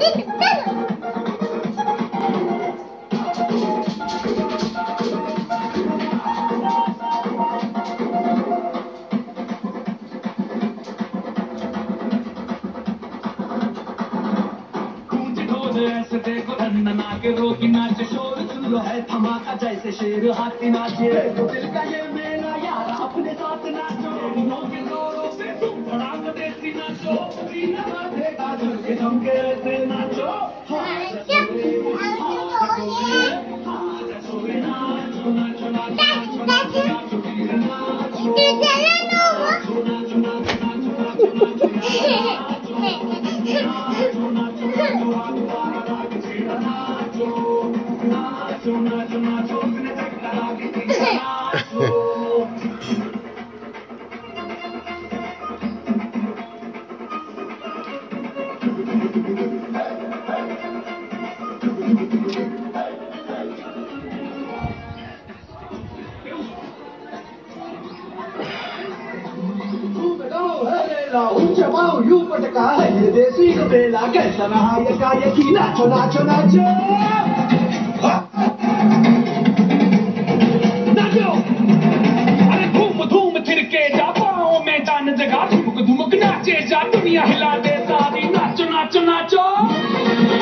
ऐसे देखो धन्ना के रोकी नाचे शोर सुन लो है धमाका जैसे शेर हाथी नाचे दिल का ये मेला यार अपने साथ नाचो के जोरों से तुम धड़ाक देती नाचो सीना देगा झुके झुमके ऐसे नाचो नाचो नाचो ऊंचा पाँव यूं पटका है ये देसी कबेला कैसा रहा ये का यकी नाचो नाचो नाचो नाचो अरे धूम धूम थिरके जा पाँव में जान जगह धुमक धुमक नाचे जा दुनिया हिला दे सारी नाचो नाचो नाचो